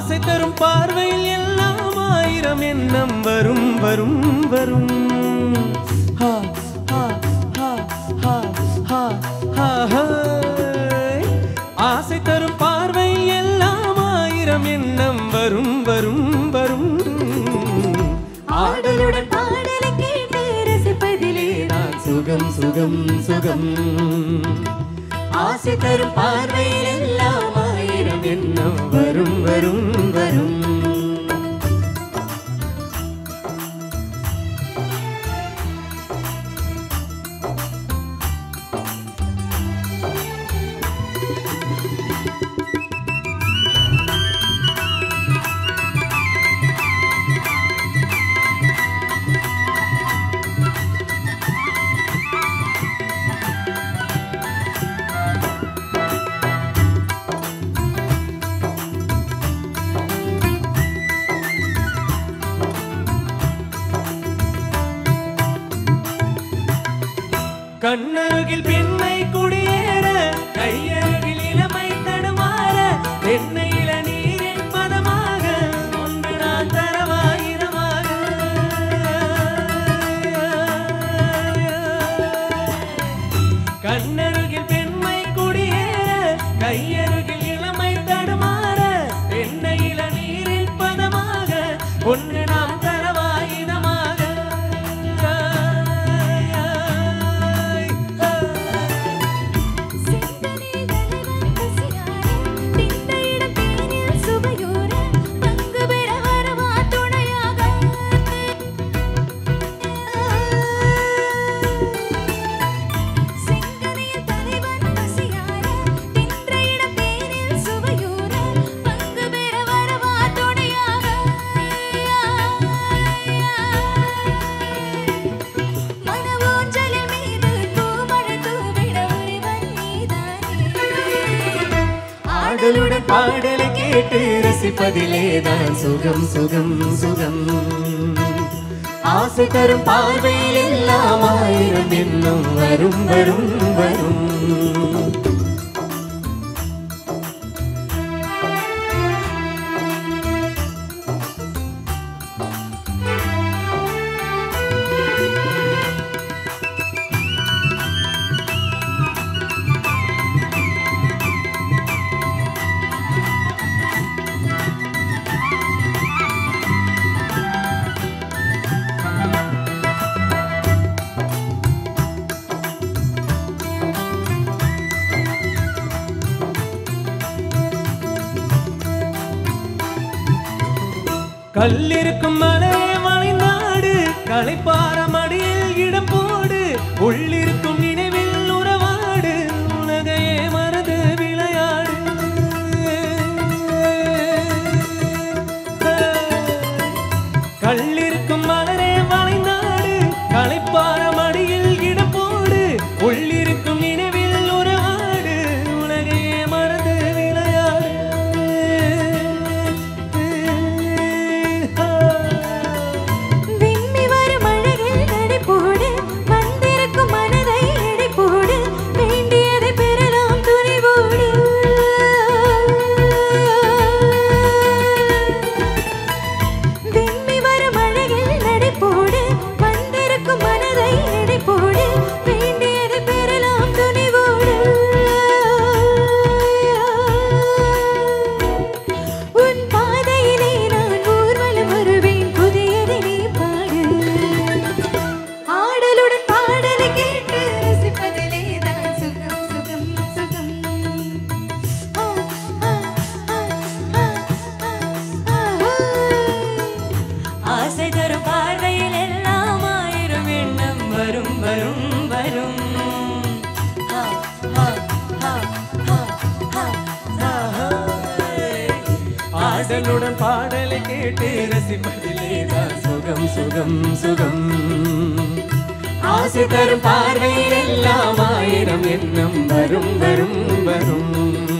ஆசை தரும் பார்வையில் எல்லாம் ஆயிரம் எண்ணம் வரும் வரும் வரும். ஹா ஹா ஹா ஹா ஹா ஹா ஹா. ஆசை தரும் பார்வை எல்லாம் ஆயிரம் எண்ணம் வரும் வரும் வரும். ஆடலுடன் பாடலை கேட்டு ரசிப்பதிலே நான் சுகம் சுகம் சுகம். ஆசை தரும் பார்வையில் எல்லாம் ஆயிரம் எண்ணம் வரும் வரும் வரும். கண்ணருகில் பெண்ணை குடியேற கையருகில் இளமை தடுமாற பெண்ணை இளநீரின் பதமாக ஒன்று நான் தரவாயிரமாக. கண்ணருகில் பெண்மை குடியேற கையருகில் இளமை தடுமாற பெண்ணை இளநீரின் பதமாக ஒன்று நாம் தரவாயிரமாக. ஆடலுடன் பாடலை கேட்டு ரசிப்பதிலே தான் சுகம் சுகம் சுகம். ஆசை தரும் பார்வையில் எல்லாம் ஆயிரம் எண்ணம் வரும் வரும் வரும். கல்லிருக்கும் மலையே மலைநாடு களைப்பார மடியில் இடம் போடு உள்ளிருக்கும் நினைவில் உறவாடு உலகையே மறந்து விளையாடு. கல்லிருக்கும் மலரே மலைநாடு களைப்பார மடியில் இடம் போடு உள்ளிருக்கும் நினைவில் உறவாடு உலகையே மறந்து விளையாடு. ஆடலுடன் பாடலை கேட்டு ரசிப்பதிலே தான் சுகம் சுகம் சுகம். ஆசை தரும் பார்வையில் எல்லாம் ஆயிரம் எண்ணம் வரும் வரும் வரும்.